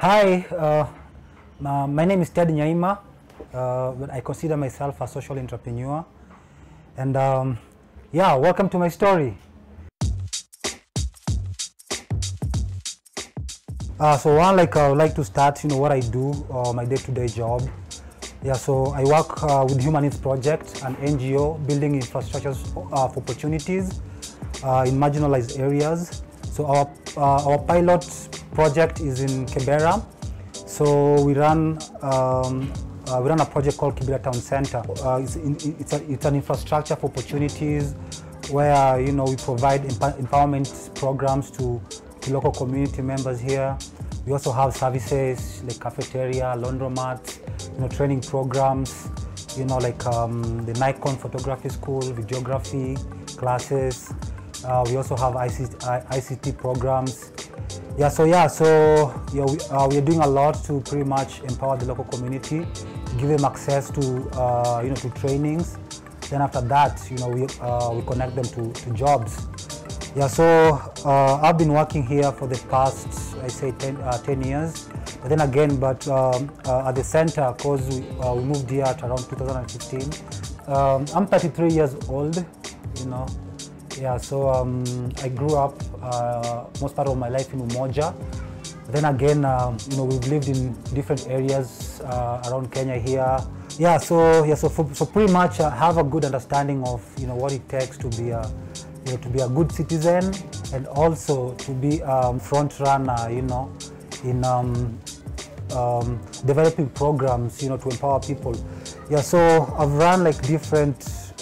Hi, my name is Ted Nyaima, but I consider myself a social entrepreneur. And yeah, welcome to my story. I would like to start, what I do, my day-to-day job. Yeah, so I work with Human Needs Project, an NGO building infrastructures for opportunities in marginalized areas. So our pilot project is in Kibera. So we run a project called Kibera Town Center. It's an infrastructure for opportunities where we provide empowerment programs to local community members here. We also have services like cafeteria, laundromats, training programs, like the Nikon photography school, videography classes. We also have ICT programs. We are doing a lot to pretty much empower the local community, give them access to to trainings. Then after that, we connect them to jobs. Yeah, so I've been working here for the past, I say 10 years. But then again, at the center, because we moved here at around 2015. I'm 33 years old, Yeah, so I grew up most part of my life in Umoja. Then again, we've lived in different areas around Kenya here. So pretty much I have a good understanding of what it takes to be a good citizen, and also to be front runner, in developing programs, to empower people. Yeah, so I've run like different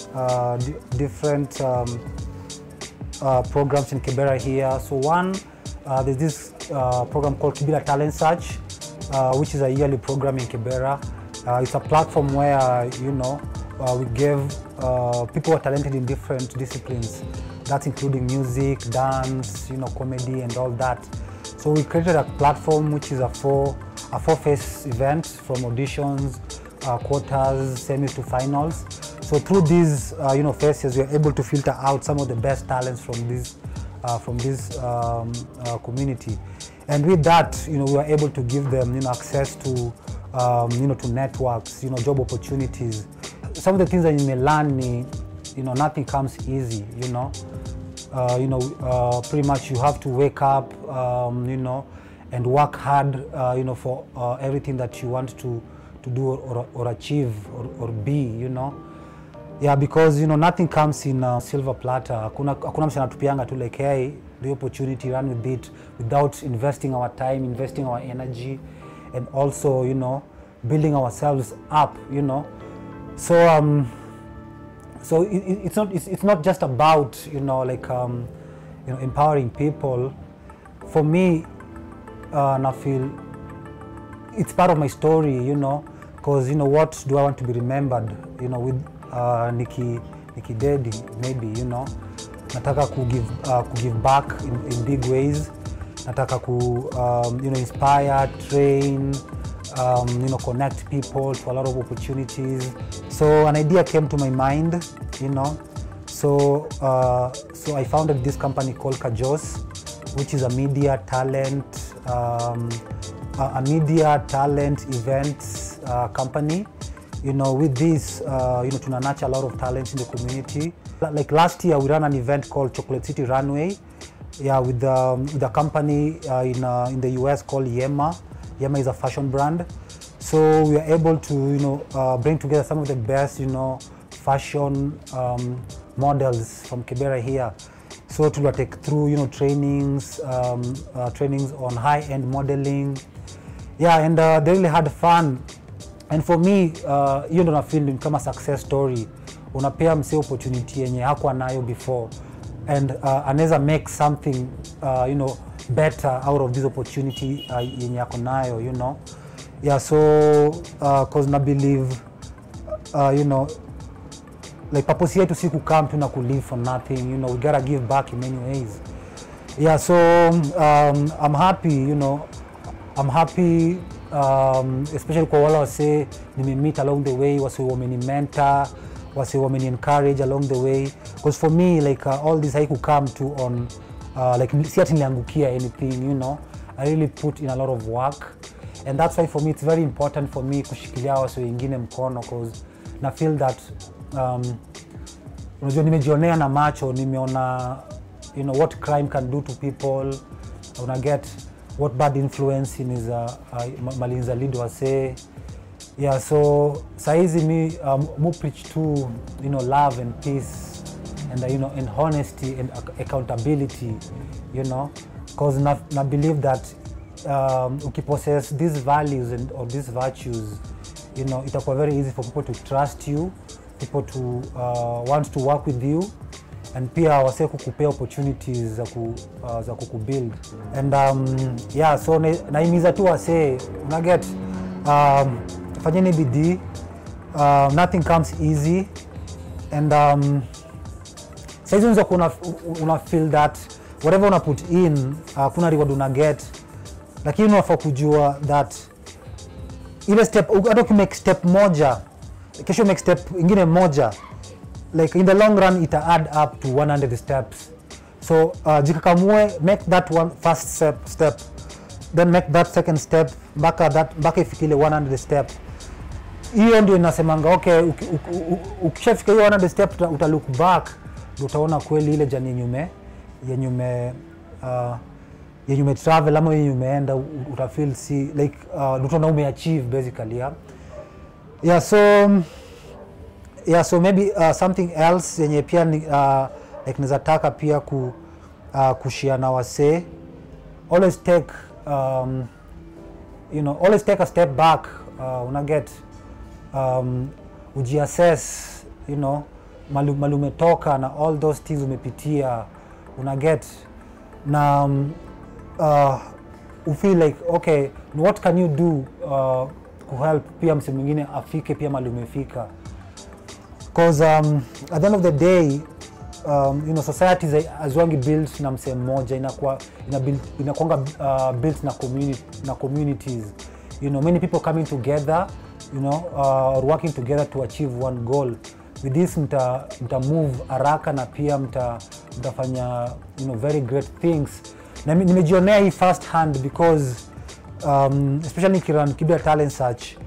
programs in Kibera here. So there's this program called Kibera Talent Search, which is a yearly program in Kibera. It's a platform where, we give people who are talented in different disciplines. That's including music, dance, comedy and all that. So we created a platform which is a four-phase event, from auditions, quarters, semis to finals. So through these phases, we are able to filter out some of the best talents from this community. And with that, we are able to give them access to to networks, job opportunities. Some of the things that you may learn, nothing comes easy, pretty much you have to wake up, and work hard, for everything that you want to do or achieve or be, Yeah, because nothing comes in silver platter. Hakuna mtu anatupianga tu like, hey, the opportunity, run with it, without investing our time, investing our energy, and also building ourselves up, So it's not just about empowering people. For me, and I feel it's part of my story, because what do I want to be remembered, with nikidedi, maybe, nataka give back in big ways. Nataka inspire, train, connect people to a lot of opportunities. So an idea came to my mind, So I founded this company called Kajos, which is a media talent events company. With this, to nurture a lot of talents in the community. Like last year, we ran an event called Chocolate City Runway, with a company in the US called Yema. Yema is a fashion brand. So we are able to, bring together some of the best, fashion models from Kibera here. So to take through, trainings on high-end modeling. Yeah, and they really had fun. And for me, na feel kama success story. Unapea mse opportunity yenye hakuwa nayo before, and anaweza make something better out of this opportunity yenye yako nayo, Yeah, so cause na believe like purpose yetu si kukam tu na live for nothing, we gotta give back in many ways. Yeah, so I'm happy, I'm happy, especially kwa wale wase meet along the way, wase wameni mentor, wase wameni encourage along the way. Because for me, like all this haiku come to on like si ati niliangukia anything, I really put in a lot of work. and that's why for me it's very important for me kushikilia wase wengine mkono, cause na feel that unajua nimejionea na macho, nimeona what crime can do to people, una get what bad influence in his malinza lead wase. Yeah, so saizi me mo preach to love and peace and and honesty and accountability, because na believe that ukipossess these values or these virtues, itakuwa very easy for people to trust you, people to want to work with you, and pia wase kukupea opportunities za kukubuild. And yeah, so naimiza tu wase una get fanyeni bidii, nothing comes easy, and saizi unaweza una feel that whatever una put in kuna reward una get, lakini unafaa kujua that ile step hata make step moja, kesho make step ingine moja, like in the long run ita add up to 100 steps. So jikakamue, make that one first step, then make that second step mpaka ifikile 100 step. Hiyo ndio inasemanga okay, ukishafika hiyo 100 step uta look back, utaona kweli ile jani yenye travel ama yenye umeenda, uta feel like utaona umeachieve basically. Yeah, so maybe something else yenye pia like nizataka pia kushare na wase, always take always take a step back, una get ujiassess, malumetoka na all those things umepitia, una get na feel like okay, what can you do to help pia mse mwingine afike pia malumefika, because at the end of the day society azwangi built na mse mmoja, inakuanga built na communities, many people coming together, working together to achieve one goal. With this mta move haraka na pia mtafanya very great things. Na nimejionea hii first hand because especially Kiran Kibra Talent Search,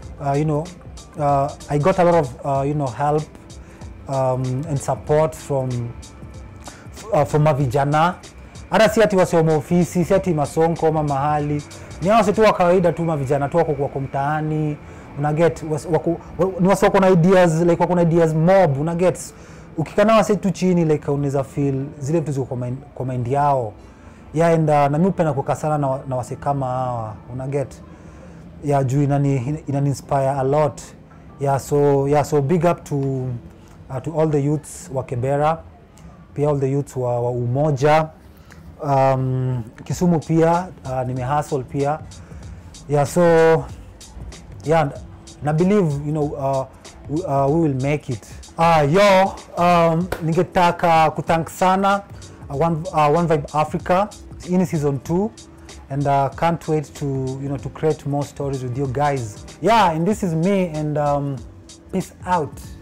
I got a lot of help and support from mavijana, hata si ati wase wa ofisi, si ati masonko ama mahali, ni wase tu wa kawaida tu, mavijana tu wako mtaani, una get ni wase wako na ideas, like wako na ideas mob, una get ukikana wase tu chini, like unaweza feel zile vitu ziko kwa mind yao. Yeah, and na mimi upenda kukasana na wase kama hawa, una get juu inani inspire a lot. So big up to all the youths wa Kibera, pia all the youths wa Umoja, Kisumu pia nimehustle pia. So na believe we will make it. Ningetaka kuthank sana One Vibe Africa in season 2, and can't wait to create more stories with you guys. And this is me, and peace out.